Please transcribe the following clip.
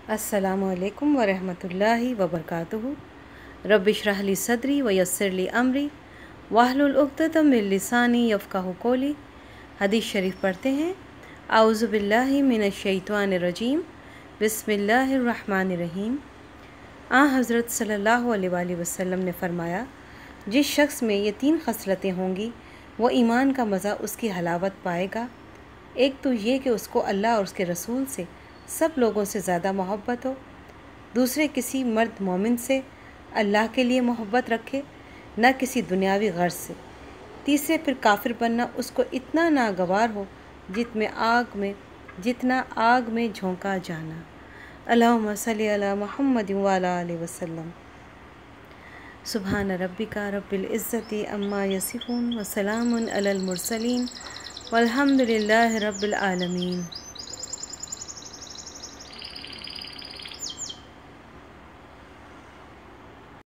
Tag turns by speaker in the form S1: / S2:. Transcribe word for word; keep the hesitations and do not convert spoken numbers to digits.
S1: अस्सलामु अलैकुम वरहमतुल्लाहि वबरकातुहू। रब्बि इश्रह ली सदरी व यस्सिर ली अमरी वाहलुल उक़दतम मिन लिसानी यफ़क़हू क़ौली। हदीस शरीफ पढ़ते हैं। आऊज़ु बिल्लाहि मिनश शैतानिर रजीम, बिस्मिल्लाहिर रहमानिर रहीम। आ हज़रत सल्लल्लाहु अलैहि वसल्लम ने फ़रमाया, जिस शख्स में ये तीन खसलतें होंगी वो ईमान का मज़ा उसकी हलावत पाएगा। एक तो ये कि उसको अल्लाह और उसके रसूल से सब लोगों से ज़्यादा मोहब्बत हो। दूसरे, किसी मर्द मोमिन से अल्लाह के लिए मोहब्बत रखे, न किसी दुनियावी गर्ज से। तीसरे, फिर काफिर बनना उसको इतना नागवार हो जितने आग में जितना आग में झोंका जाना। अल्लाहुम्मा सल्ली अला मुहम्मद व अला आलिहि वसल्लम। सुब्हान रब्बिका रब्बिल इज़्ज़ति अम्मा यसिफून व सलामुन अलल मुरसलीन वल्हम्दुलिल्लाहि रब्बिल आलमीन।